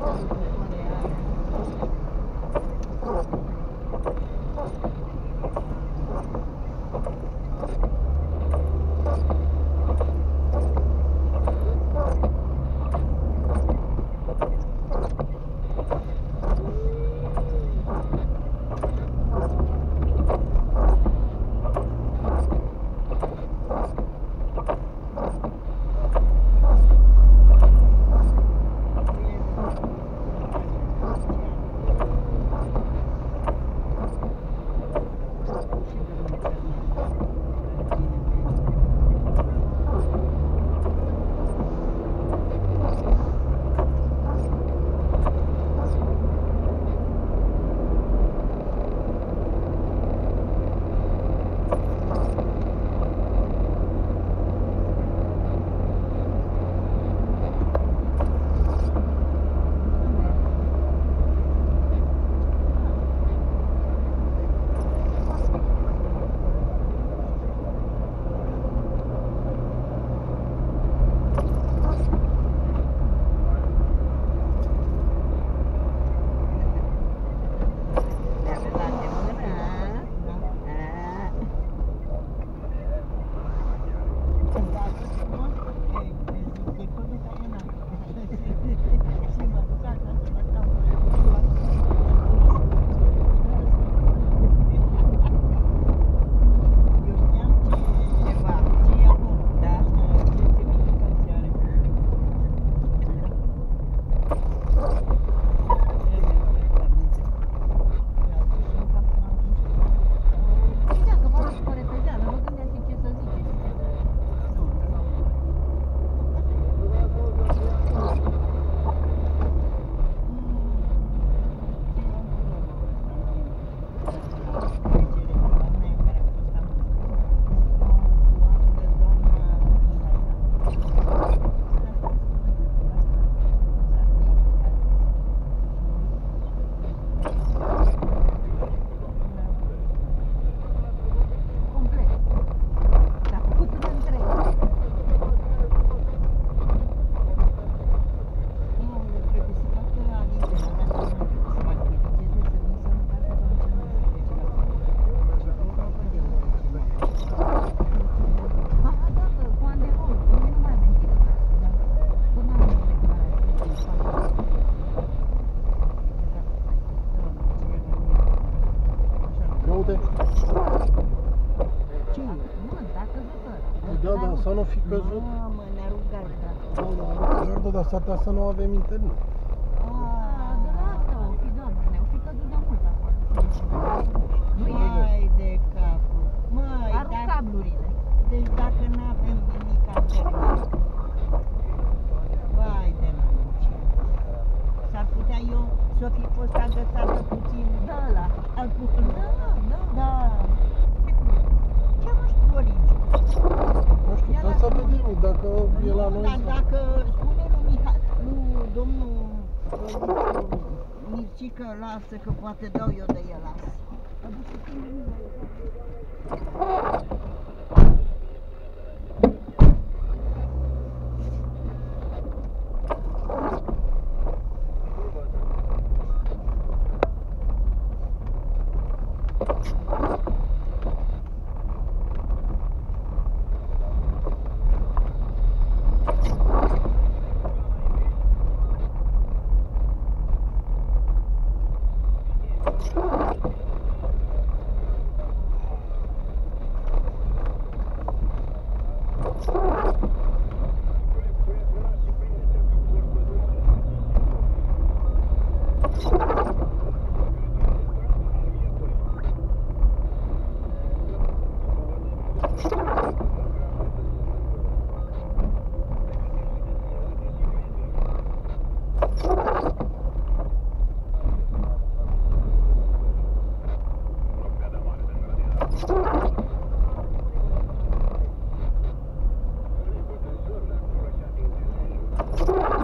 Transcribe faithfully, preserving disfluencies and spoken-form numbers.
Să nu fi căzut. Mamă, ne-a rugat, da. Doamne, dar s-ar putea să nu avem internet. Ah, de la asta o fi, doamne, ne-au fi căzut de mult acolo. Mai de capul. Măi, Arunc dacă... cablurile. Deci dacă n-avem nimic alternat. Vai de noi. S-ar putea eu să fi fost agățată puțin. Da, ăla. Alcool. Da, da. Da. Ce-am știu Origiu? Nu știu, dar să vedem dacă e la noi. Dar dacă spune lui Mihai, lui domnul Mircică, lasă că poate dau eu de el las. You